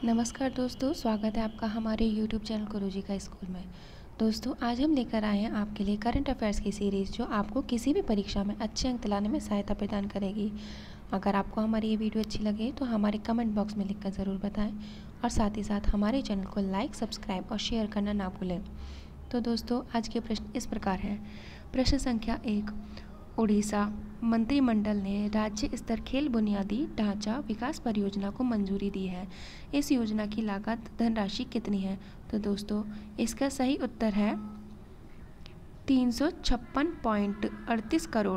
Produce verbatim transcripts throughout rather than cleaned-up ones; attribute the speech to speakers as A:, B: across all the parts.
A: नमस्कार दोस्तों, स्वागत है आपका हमारे यूट्यूब चैनल गुरुजी का स्कूल में। दोस्तों, आज हम लेकर आए हैं आपके लिए करंट अफेयर्स की सीरीज़ जो आपको किसी भी परीक्षा में अच्छे अंक दिलाने में सहायता प्रदान करेगी। अगर आपको हमारी ये वीडियो अच्छी लगे तो हमारे कमेंट बॉक्स में लिखकर ज़रूर बताएं और साथ ही साथ हमारे चैनल को लाइक, सब्सक्राइब और शेयर करना ना भूलें। तो दोस्तों, आज के प्रश्न इस प्रकार हैं। प्रश्न संख्या एक, उड़ीसा मंत्रिमंडल ने राज्य स्तर खेल बुनियादी ढांचा विकास परियोजना को मंजूरी दी है। इस योजना की लागत धनराशि कितनी है? तो दोस्तों, इसका सही उत्तर है तीन सौ छप्पन पॉइंट अड़तीस करोड़।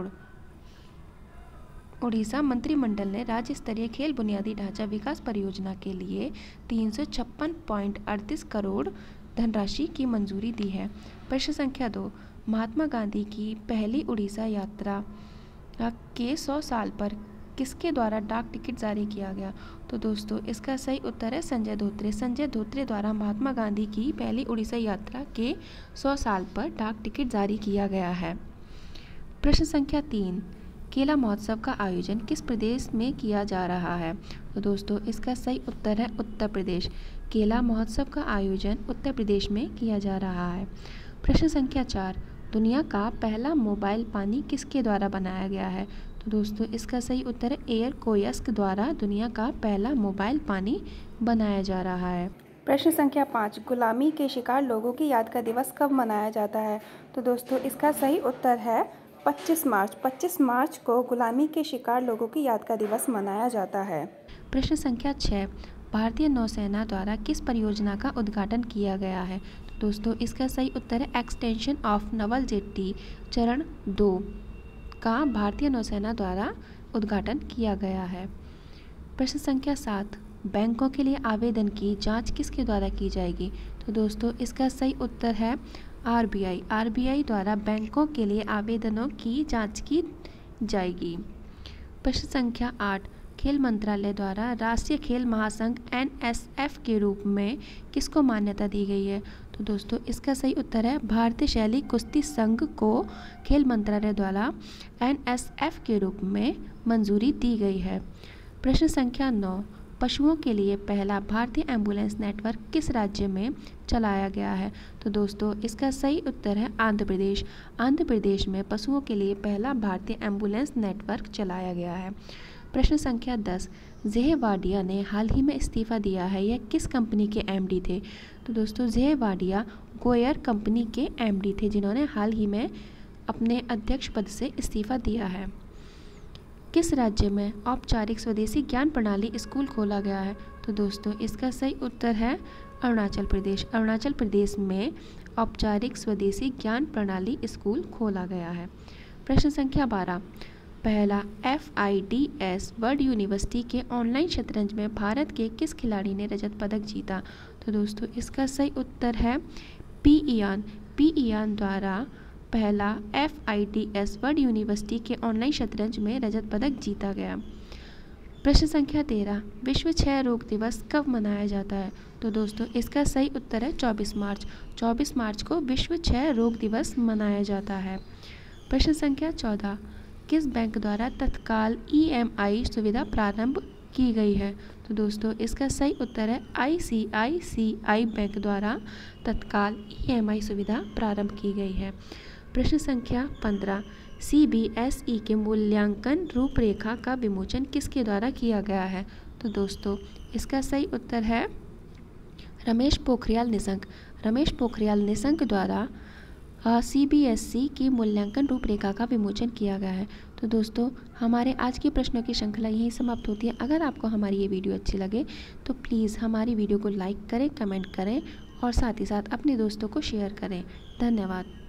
A: उड़ीसा मंत्रिमंडल ने राज्य स्तरीय खेल बुनियादी ढांचा विकास परियोजना के लिए तीन सौ छप्पन पॉइंट अड़तीस करोड़ धनराशि की मंजूरी दी है। प्रश्न संख्या दो, महात्मा गांधी की पहली उड़ीसा यात्रा के सौ साल पर किसके द्वारा डाक टिकट जारी किया गया? तो दोस्तों, इसका सही उत्तर है संजय धोत्रे। संजय धोत्रे द्वारा महात्मा गांधी की पहली उड़ीसा यात्रा के सौ साल पर डाक टिकट जारी किया गया है। प्रश्न संख्या तीन, केला महोत्सव का आयोजन किस प्रदेश में किया जा रहा है? तो दोस्तों, इसका सही उत्तर है उत्तर प्रदेश। केला महोत्सव का आयोजन उत्तर प्रदेश में किया जा रहा है। प्रश्न संख्या चार, दुनिया का पहला मोबाइल पानी किसके द्वारा बनाया गया है? तो दोस्तों, इसका सही उत्तर है एयर कोयस्क द्वारा दुनिया का पहला मोबाइल पानी बनाया जा रहा है।
B: प्रश्न संख्या पाँच, गुलामी के शिकार लोगों की याद का दिवस कब मनाया जाता है? तो दोस्तों, इसका सही उत्तर है पच्चीस मार्च। पच्चीस मार्च को गुलामी के शिकार लोगों की याद का दिवस मनाया जाता है।
A: प्रश्न संख्या छः, भारतीय नौसेना द्वारा किस परियोजना का उद्घाटन किया गया है? तो दोस्तों, इसका सही उत्तर है एक्सटेंशन ऑफ नवल जेट्टी चरण दो का भारतीय नौसेना द्वारा उद्घाटन किया गया है। प्रश्न संख्या सात, बैंकों के लिए आवेदन की जांच किसके द्वारा की जाएगी? तो दोस्तों, इसका सही उत्तर है आरबीआई। आरबीआई द्वारा बैंकों के लिए आवेदनों की जांच की जाएगी। प्रश्न संख्या आठ, खेल मंत्रालय द्वारा राष्ट्रीय खेल महासंघ एन एस एफ के रूप में किसको मान्यता दी गई है? तो दोस्तों, इसका सही उत्तर है भारतीय शैली कुश्ती संघ को खेल मंत्रालय द्वारा एन एस एफ के रूप में मंजूरी दी गई है। प्रश्न संख्या नौ, पशुओं के लिए पहला भारतीय एम्बुलेंस नेटवर्क किस राज्य में चलाया गया है? तो दोस्तों, इसका सही उत्तर है आंध्र प्रदेश। आंध्र प्रदेश में पशुओं के लिए पहला भारतीय एम्बुलेंस नेटवर्क चलाया गया है। प्रश्न संख्या दस, ज़ेह वाडिया ने हाल ही में इस्तीफा दिया है, यह किस कंपनी के एमडी थे? तो दोस्तों, ज़ेह वाडिया गोयर कंपनी के एमडी थे जिन्होंने हाल ही में अपने अध्यक्ष पद से इस्तीफा दिया है। किस राज्य में औपचारिक स्वदेशी ज्ञान प्रणाली स्कूल खोला गया है? तो दोस्तों, इसका सही उत्तर है अरुणाचल प्रदेश। अरुणाचल प्रदेश में औपचारिक स्वदेशी ज्ञान प्रणाली स्कूल खोला गया है। प्रश्न संख्या बारह, पहला F I D S World University के ऑनलाइन शतरंज में भारत के किस खिलाड़ी ने रजत पदक जीता? तो दोस्तों, इसका सही उत्तर है पी इयान। पी इयान द्वारा पहला F I D S World University के ऑनलाइन शतरंज में रजत पदक जीता गया। प्रश्न संख्या तेरह, विश्व क्षय रोग दिवस कब मनाया जाता है? तो दोस्तों, इसका सही उत्तर है चौबीस मार्च। चौबीस मार्च को विश्व क्षय रोग दिवस मनाया जाता है। प्रश्न संख्या चौदह, किस बैंक द्वारा तत्काल ई एम आई सुविधा प्रारंभ की गई है? तो दोस्तों, इसका सही उत्तर है आई सी आई सी आई बैंक द्वारा तत्काल ई एम आई सुविधा प्रारंभ की गई है। प्रश्न संख्या पंद्रह, सी बी एस ई के मूल्यांकन रूपरेखा का विमोचन किसके द्वारा किया गया है? तो दोस्तों, इसका सही उत्तर है रमेश पोखरियाल निशंक। रमेश पोखरियाल निशंक द्वारा सी बी एस ई की मूल्यांकन रूपरेखा का विमोचन किया गया है। तो दोस्तों, हमारे आज के प्रश्नों की श्रृंखला यहीं समाप्त होती है। अगर आपको हमारी ये वीडियो अच्छी लगे तो प्लीज़ हमारी वीडियो को लाइक करें, कमेंट करें और साथ ही साथ अपने दोस्तों को शेयर करें। धन्यवाद।